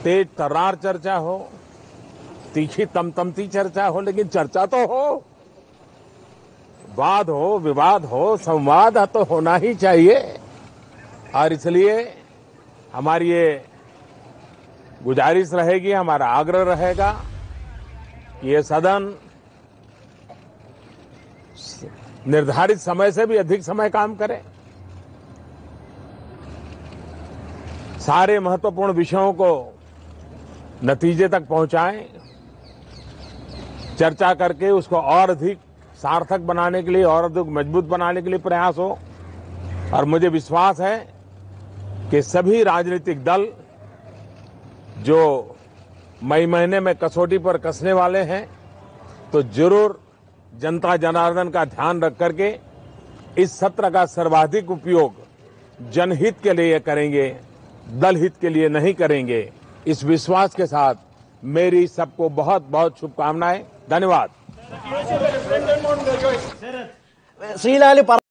तेज तर्रार चर्चा हो, तीखी तमतमती चर्चा हो, लेकिन चर्चा तो हो, वाद हो, विवाद हो, संवाद तो होना ही चाहिए। और इसलिए हमारी ये गुजारिश रहेगी, हमारा आग्रह रहेगा कि ये सदन निर्धारित समय से भी अधिक समय काम करे, सारे महत्वपूर्ण विषयों को नतीजे तक पहुंचाएं, चर्चा करके उसको और अधिक सार्थक बनाने के लिए और अधिक मजबूत बनाने के लिए प्रयास हो। और मुझे विश्वास है कि सभी राजनीतिक दल जो मई महीने में कसौटी पर कसने वाले हैं, तो जरूर जनता जनार्दन का ध्यान रख करके इस सत्र का सर्वाधिक उपयोग जनहित के लिए करेंगे, दल हित के लिए नहीं करेंगे। इस विश्वास के साथ मेरी सबको बहुत बहुत शुभकामनाएं। धन्यवाद। ശ്രീലാല്